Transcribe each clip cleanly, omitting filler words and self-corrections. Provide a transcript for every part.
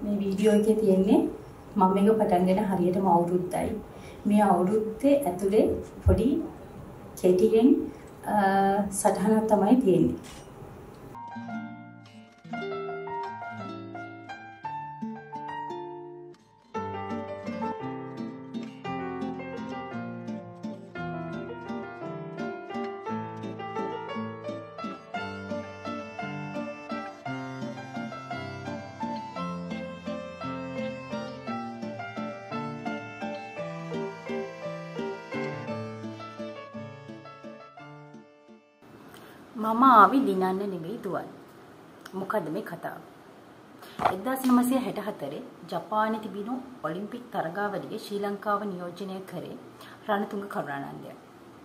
මේ වීඩියෝ එකේ තියෙන්නේ මම මේක පටන් ගන්න හරියටම අවුරුද්දයි. මේ අවුරුද්දේ ඇතුලේ පොඩි කෙටියෙන් සටහනක් තමයි තියෙන්නේ. මම ආවි දිනන්න නෙවෙයි දුවන්න. මොකද මේ කතාව? 1964 ජපානයේ තිබුණු ඔලිම්පික් තරගාවලියේ ශ්‍රී ලංකාව නියෝජනය කරේ රණතුංග කරුණානන්දයන්.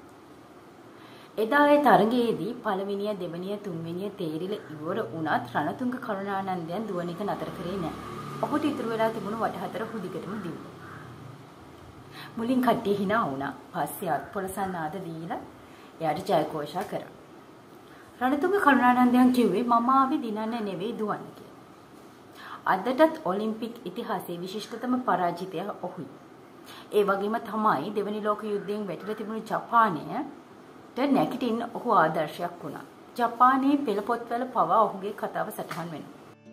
එදා ඒ තරගයේදී පළවෙනිය, දෙවෙනිය, තුන්වෙනිය තේරිල ඉවර වුණත් රණතුංග කරුණානන්දයන් දුවන එක නතර කරේ නැහැ. ඔහුට ඉතුරු වෙලා තිබුණු වට හතර හුදිකටම දිව්වා. මුලින් කට්ටිය hina වුණා. පස්සේ අත්පොලසන් ආද දීලා එයාට ජයഘോഷා කරා. රණතුංග කරුණානන්දයන් කිව්වේ මම ආවේ දිනන්න නෙවෙයි දුවන්න කියලා. අදටත් ඔලිම්පික් ඉතිහාසයේ විශිෂ්ටතම පරාජිතය ඔහුයි. ඒ වගේම තමයි දෙවනි ලෝක යුද්ධයෙන් වැටිලා තිබුණු ජපානයට නැගිටින්න ඔහු ආදර්ශයක් වුණා. ජපානයේ පෙළ පොත්වල පවා ඔහුගේ කතාව සටහන් වෙනවා.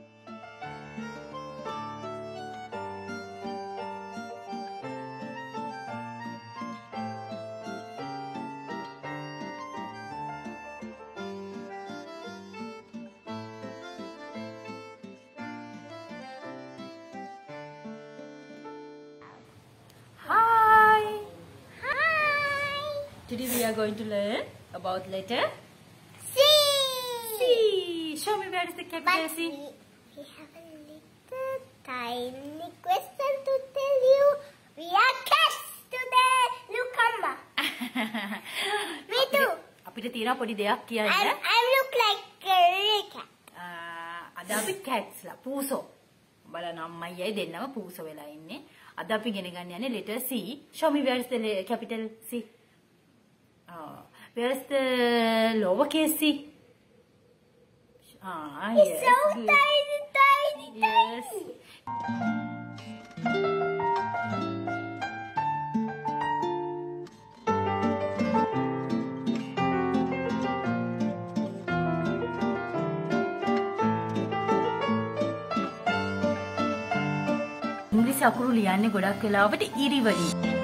Today we are going to learn about letter C. C. Show me where is the capital C. We have a little tiny question to tell you. We are cats today. Look, Amma. Me too. අපිට තියෙන පොඩි දෙයක් කියන්න. I look like a real cat. අද අපි cats ලා පූසෝ. බලන්න අම්මයි දෙන්නම පූසෝ වෙලා ඉන්නේ. අද අපි ඉගෙන ගන්න යන්නේ letter C. Show me where is the capital C. Where's the lowercase c? It's yes. so tiny, tiny, Yes. tiny. ඉංග්‍රීසි අකුරු ලියන්නේ ගොඩක් වෙලාවට ඉරි වලින්.